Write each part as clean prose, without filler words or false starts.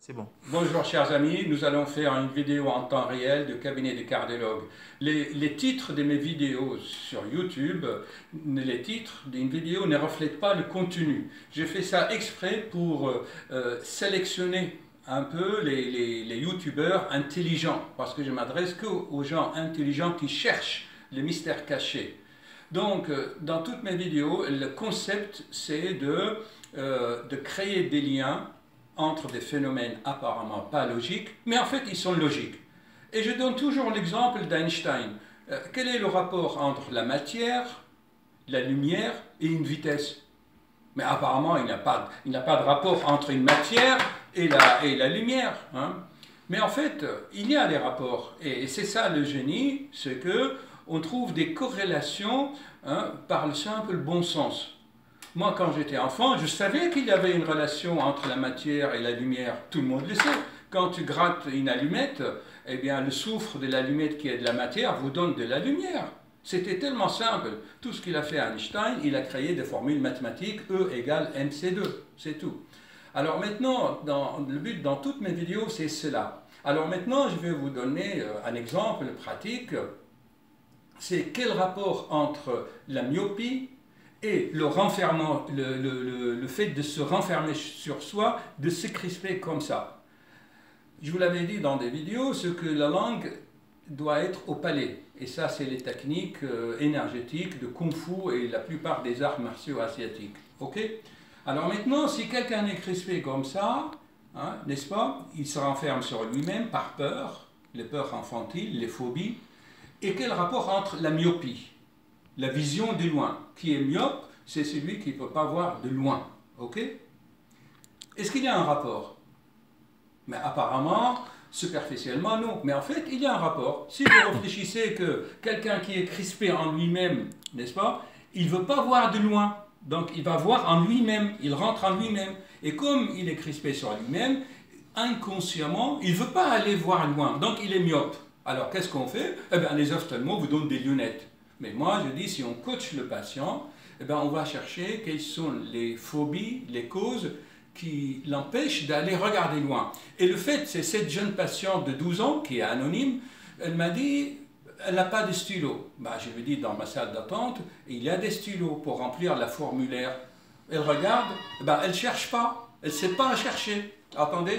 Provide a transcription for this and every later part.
C'est bon. Bonjour chers amis, nous allons faire une vidéo en temps réel de cabinet des cardiologues. Les titres de mes vidéos sur YouTube, les titres d'une vidéo ne reflètent pas le contenu. J'ai fait ça exprès pour sélectionner un peu les youtubeurs intelligents, parce que je m'adresse qu'aux gens intelligents qui cherchent les mystères cachés. Donc, dans toutes mes vidéos, le concept c'est de créer des liens entre des phénomènes apparemment pas logiques, mais en fait ils sont logiques. Et je donne toujours l'exemple d'Einstein. Quel est le rapport entre la matière, la lumière et une vitesse? Mais apparemment il n'y a pas de rapport entre une matière et la lumière. Hein. Mais en fait, il y a des rapports. Et c'est ça le génie, c'est qu'on trouve des corrélations par le simple bon sens. Moi, quand j'étais enfant, je savais qu'il y avait une relation entre la matière et la lumière. Tout le monde le sait. Quand tu grattes une allumette, eh bien, le soufre de l'allumette qui est de la matière vous donne de la lumière. C'était tellement simple. Tout ce qu'il a fait Einstein, il a créé des formules mathématiques, E égale mc2. C'est tout. Alors maintenant, le but dans toutes mes vidéos, c'est cela. Alors maintenant, je vais vous donner un exemple pratique. C'est quel rapport entre la myopie et le renfermement, le fait de se renfermer sur soi, de se crisper comme ça. Je vous l'avais dit dans des vidéos, ce que la langue doit être au palais. Et ça, c'est les techniques énergétiques de Kung Fu et la plupart des arts martiaux asiatiques. Ok? Alors maintenant, si quelqu'un est crispé comme ça, hein, n'est-ce pas? Il se renferme sur lui-même par peur, les peurs infantiles, les phobies. Et quel rapport entre la myopie, la vision de loin? Qui est myope, c'est celui qui ne peut pas voir de loin. Ok? Est-ce qu'il y a un rapport? Mais apparemment, superficiellement, non. Mais en fait, il y a un rapport. Si vous réfléchissez que quelqu'un qui est crispé en lui-même, n'est-ce pas? Il ne veut pas voir de loin. Donc, il va voir en lui-même. Il rentre en lui-même. Et comme il est crispé sur lui-même, inconsciemment, il ne veut pas aller voir loin. Donc, il est myope. Alors, qu'est-ce qu'on fait? Eh bien, les ophtalmos vous donnent des lunettes. Mais moi, je dis, si on coach le patient, eh bien, on va chercher quelles sont les phobies, les causes qui l'empêchent d'aller regarder loin. Et le fait, c'est cette jeune patiente de 12 ans, qui est anonyme, elle m'a dit, elle n'a pas de stylo. Ben, je lui ai dit, dans ma salle d'attente, il y a des stylos pour remplir la formulaire. Elle regarde, ben, elle ne cherche pas, elle ne sait pas chercher. Attendez,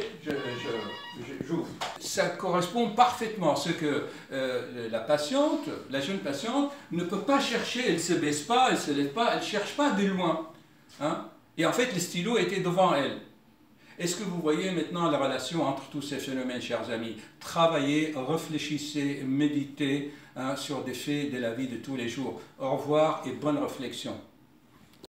j'ouvre. Ça correspond parfaitement à ce que la jeune patiente, ne peut pas chercher, elle ne se baisse pas, elle ne se lève pas, elle ne cherche pas de loin. Hein? Et en fait, le stylo était devant elle. Est-ce que vous voyez maintenant la relation entre tous ces phénomènes, chers amis? Travaillez, réfléchissez, méditez sur des faits de la vie de tous les jours. Au revoir et bonne réflexion.